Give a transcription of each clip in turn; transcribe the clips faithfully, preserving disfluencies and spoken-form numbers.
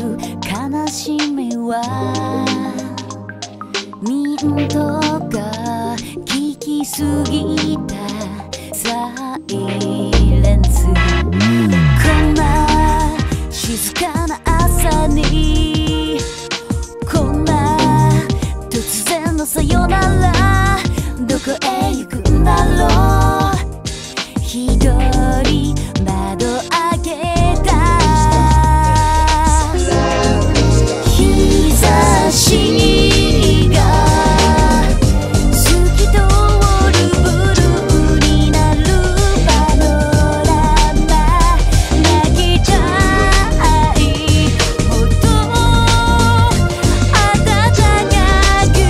悲しみはミントが聞きすぎたサイレンス。こんな静かな朝にこんな突然のさよなら、どこへ行くんだろう。一人窓開けた日差しが透き通るブルーになるパノラマ、泣きたいほど暖かく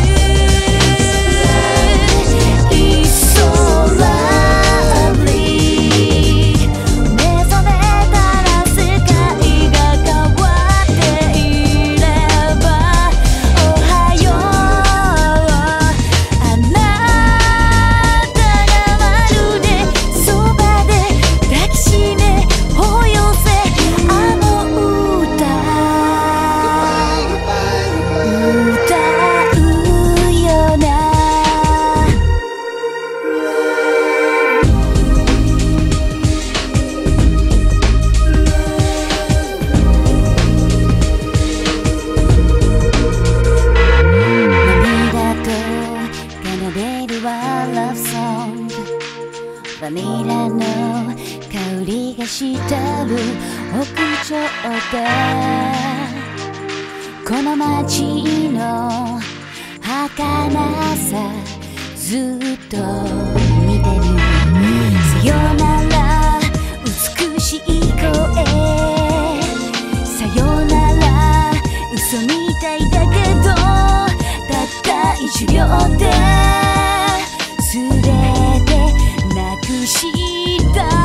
いそうらバニラの香りがしてる屋上でこの街の儚さずっと見てる。さよなら美しい声、さよなら嘘みたいだけどたった一秒で全てなくした